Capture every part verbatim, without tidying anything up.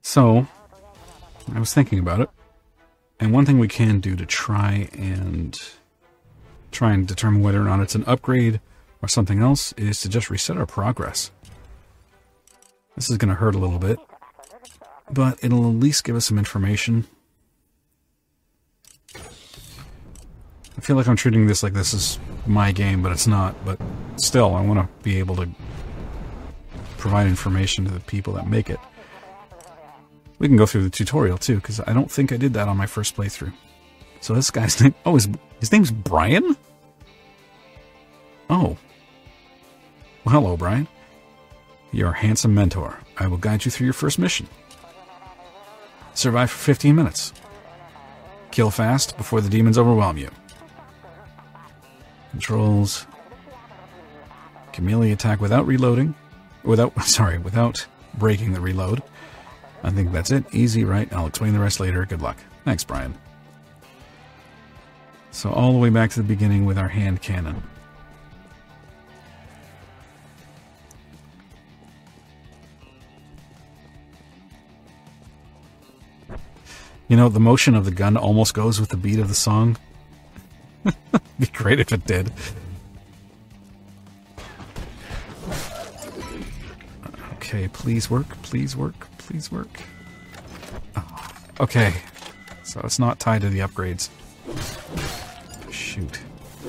So, I was thinking about it, and one thing we can do to try and try and determine whether or not it's an upgrade or something else is to just reset our progress. This is going to hurt a little bit, but it'll at least give us some information. I feel like I'm treating this like this is my game, but it's not. But still, I want to be able to provide information to the people that make it. We can go through the tutorial, too, because I don't think I did that on my first playthrough. So this guy's name... Oh, his, his name's Brian? Oh. Well, hello, Brian. You're a handsome mentor. I will guide you through your first mission. Survive for fifteen minutes. Kill fast before the demons overwhelm you. Controls. Can melee attack without reloading. Without, sorry, without breaking the reload. I think that's it. Easy, right? I'll explain the rest later. Good luck. Thanks, Brian. So all the way back to the beginning with our hand cannon. You know, the motion of the gun almost goes with the beat of the song. Be great if it did. Okay, please work, please work, please work. Oh, okay, so it's not tied to the upgrades. Shoot.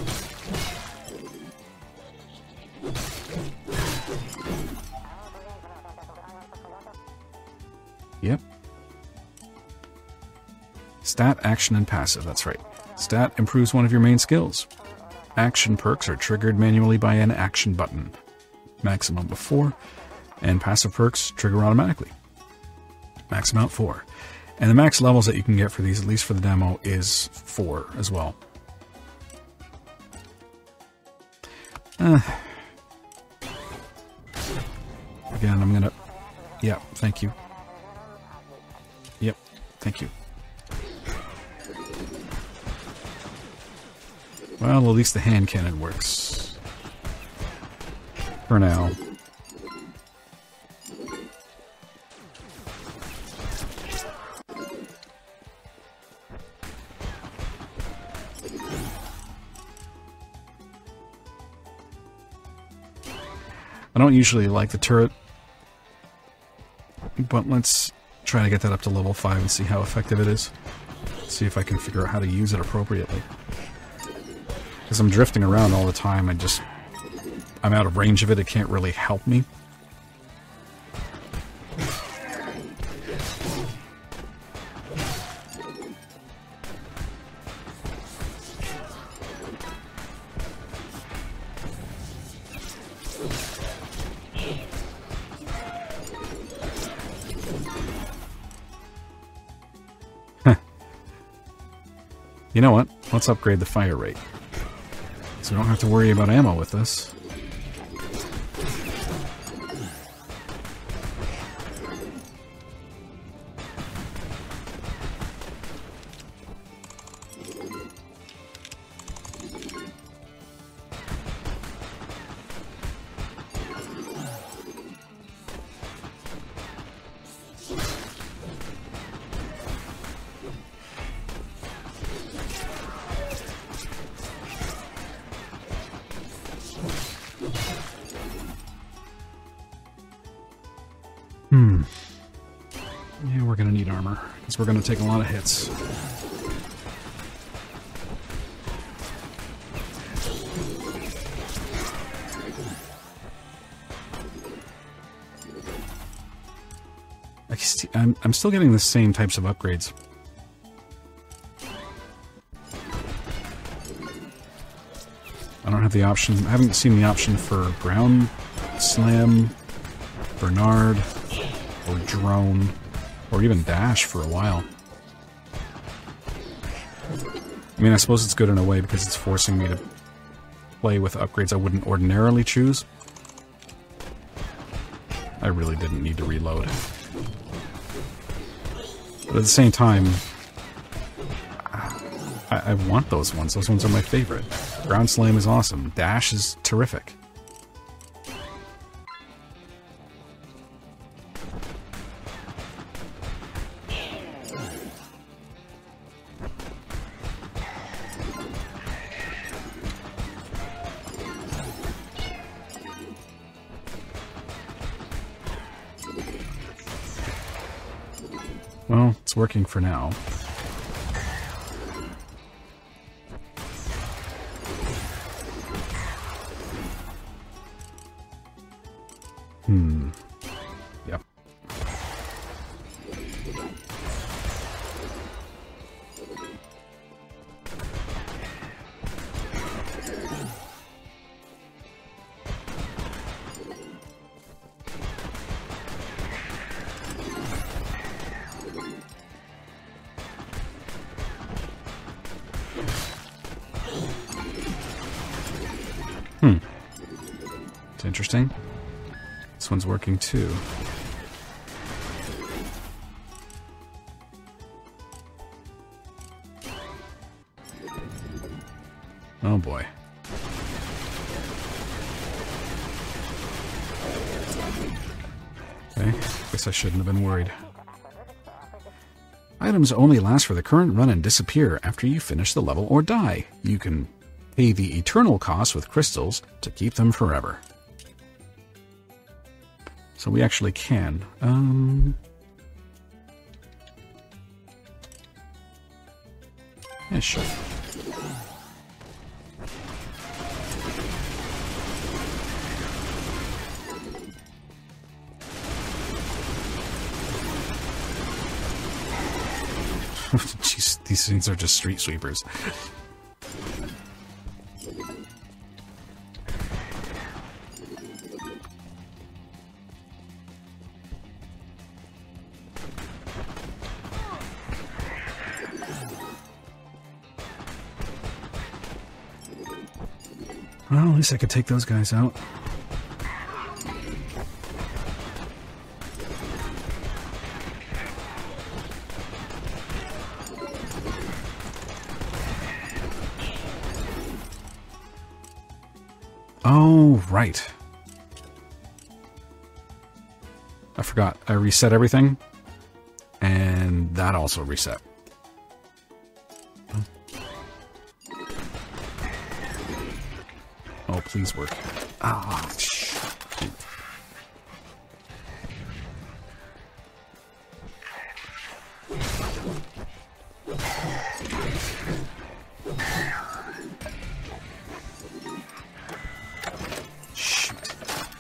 Yep. Stat, action, and passive, that's right. Stat improves one of your main skills. Action perks are triggered manually by an action button. Maximum of four. And passive perks trigger automatically. Max amount four. And the max levels that you can get for these, at least for the demo, is four as well. Uh, again, I'm gonna... Yeah, thank you. Yep, thank you. Well, at least the hand cannon works. For now. I don't usually like the turret, but let's try to get that up to level five and see how effective it is. See if I can figure out how to use it appropriately. Because I'm drifting around all the time, I just... I'm out of range of it, it can't really help me. You know what? Let's upgrade the fire rate. So we don't have to worry about ammo with this. Hmm. Yeah, we're gonna need armor, because we're gonna take a lot of hits. I see, I'm, I'm still getting the same types of upgrades. I don't have the option, I haven't seen the option for ground slam, Bernard, or drone, or even dash for a while. I mean, I suppose it's good in a way because it's forcing me to play with upgrades I wouldn't ordinarily choose. I really didn't need to reload. But at the same time, I, I want those ones. Those ones are my favorite. Ground slam is awesome. Dash is terrific. Well, it's working for now. Hmm. Yep. Hmm. It's interesting. This one's working too. Oh boy. Okay, guess I shouldn't have been worried. Items only last for the current run and disappear after you finish the level or die. You can pay the eternal cost with crystals to keep them forever. So we actually can. Um, yeah, sure. Jeez, these things are just street sweepers. Well, at least I could take those guys out. Oh, right. I forgot. I reset everything, and that also reset. Oh, please work. Ah, shoot. Shoot.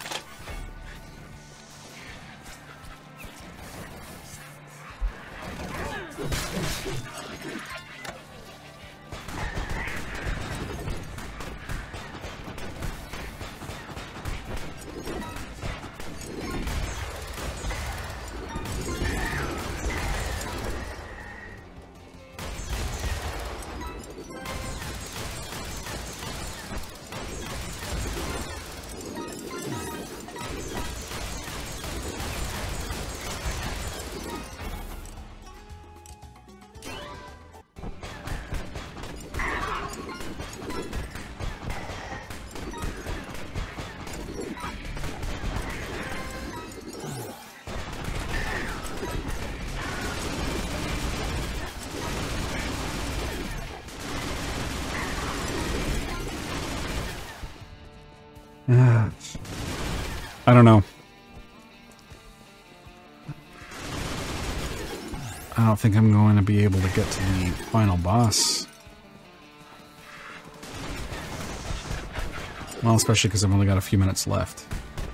Uh, I don't know. I don't think I'm going to be able to get to the final boss. Well, especially because I've only got a few minutes left.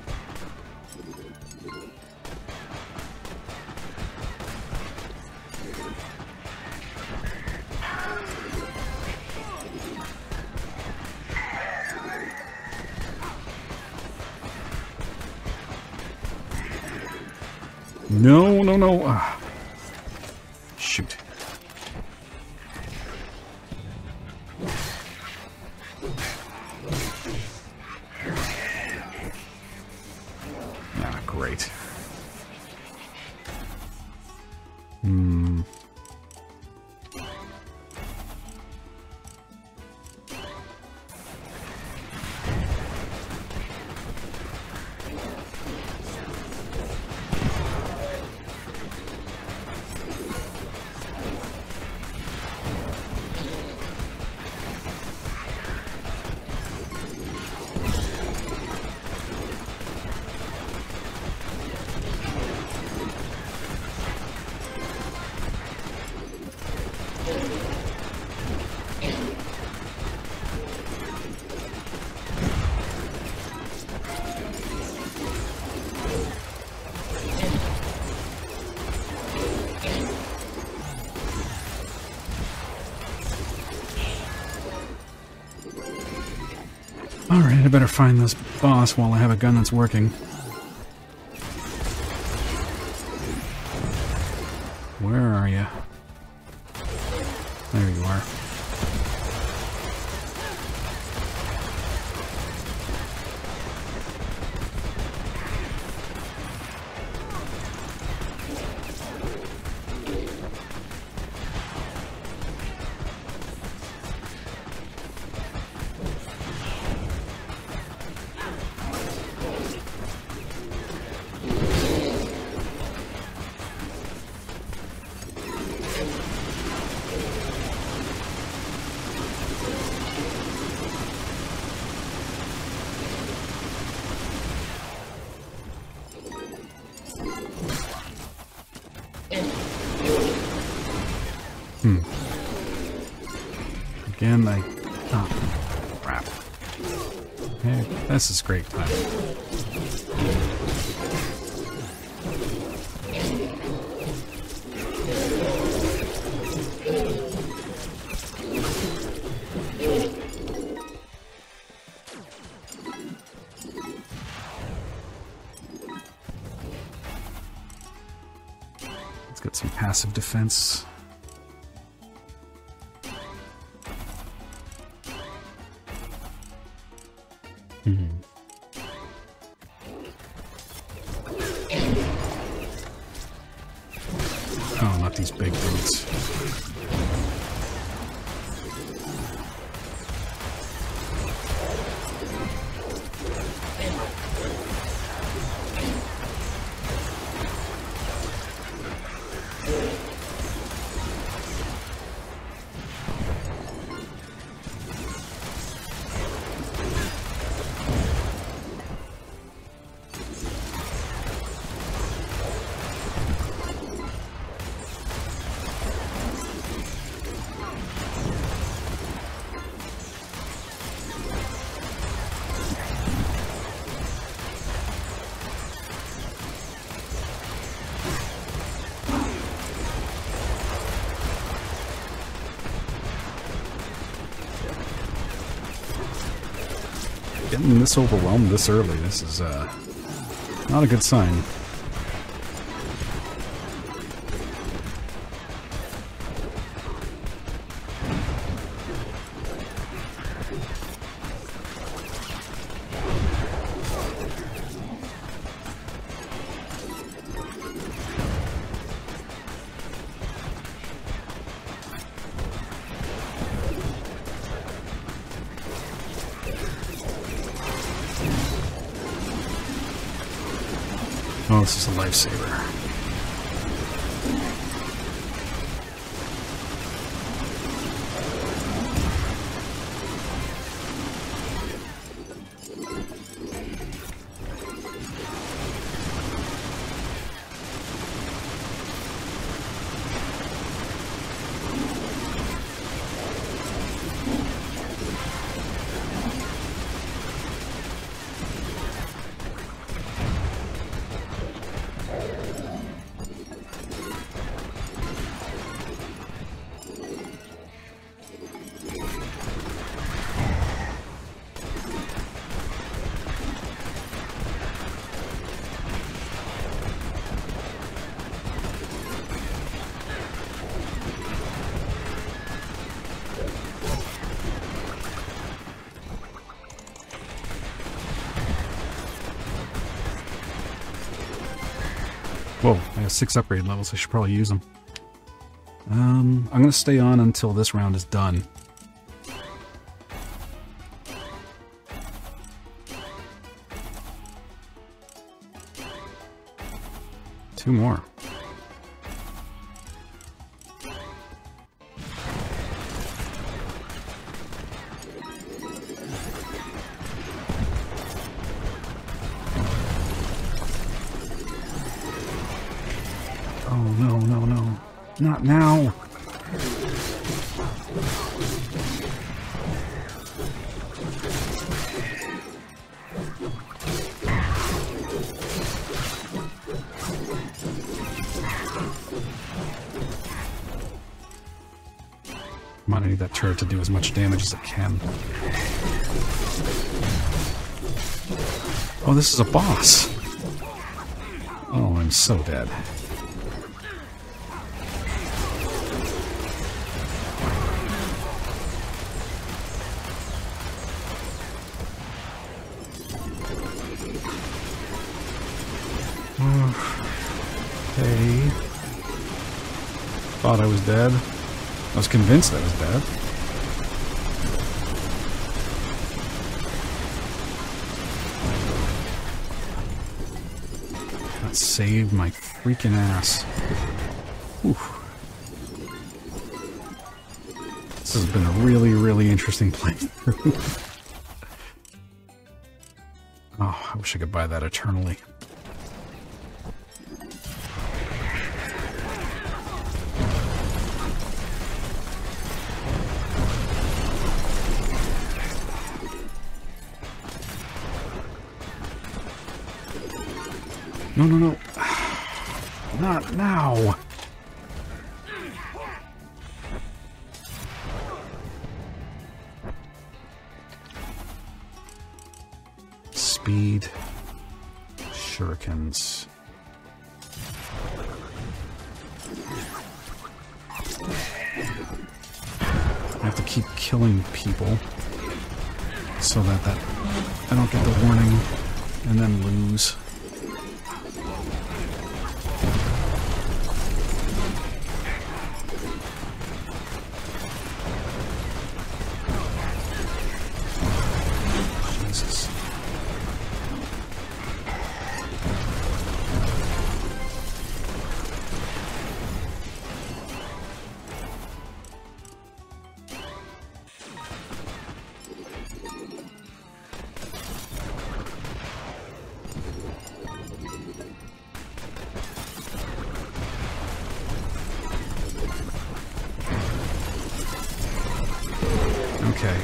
No, no, no. Ah. Shoot. Ah, great. Hmm. Alright, I better find this boss while I have a gun that's working. Where are you? There you are. Hmm. Again, I... Oh, crap. Hey, this is great time. Let's get some passive defense. Mm-hmm. Oh, not these big boots. Getting this overwhelmed this early, this is uh, not a good sign. Oh, this is a lifesaver. Whoa, I have six upgrade levels. I should probably use them. Um, I'm going to stay on until this round is done. Two more. Oh, no, no, no. Not now. Come on, I need that turret to do as much damage as it can. Oh, this is a boss! Oh, I'm so dead. Okay. Thought I was dead. I was convinced I was dead. That saved my freaking ass. Whew. This has been a really, really interesting playthrough. Oh, I wish I could buy that eternally. No, no, no. Not now. Speed. Shurikens. I have to keep killing people so that, that I don't get the warning and then lose. Okay.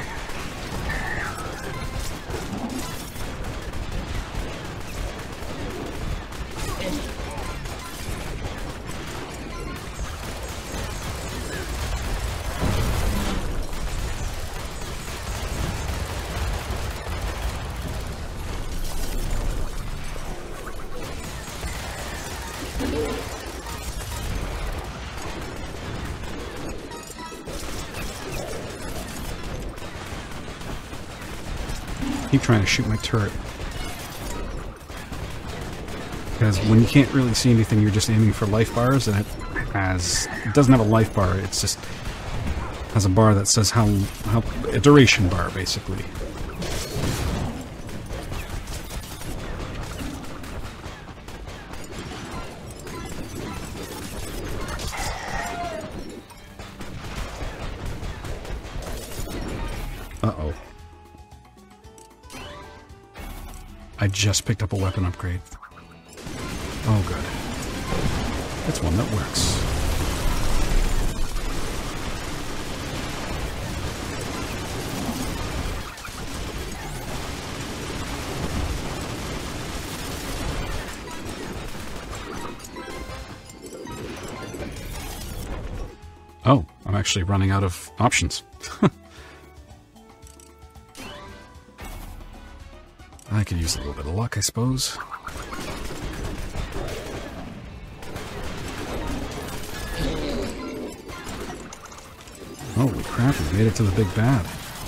Keep trying to shoot my turret. Because when you can't really see anything, you're just aiming for life bars, and it has it doesn't have a life bar. It's just has a bar that says how how a duration bar, basically. Uh-oh. I just picked up a weapon upgrade. Oh, good. It's one that works. Oh, I'm actually running out of options. I could use a little bit of luck, I suppose. Holy crap, we made it to the big bad.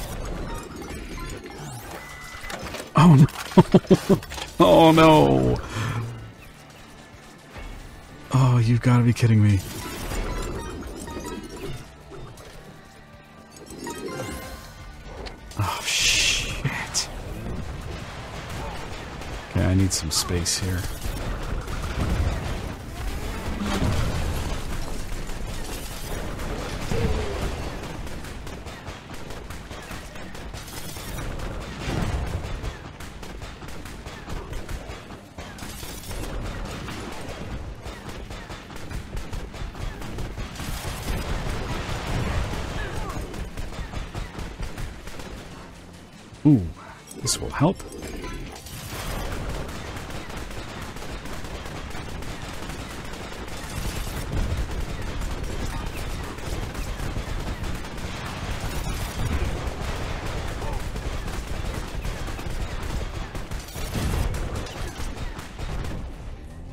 Oh no! Oh no! Oh, you've got to be kidding me. Oh, shit. Okay, I need some space here. Ooh, this will help.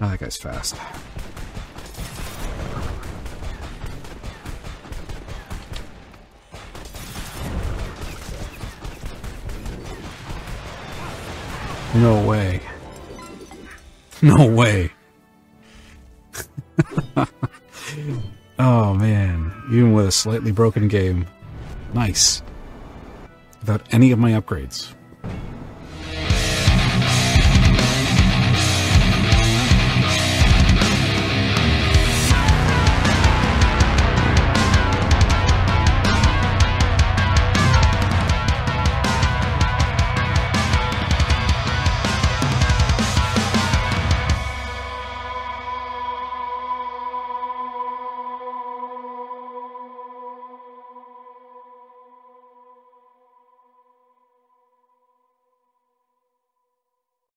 Oh, that guy's fast. No way. No way. Oh man, even with a slightly broken game, nice. Without any of my upgrades.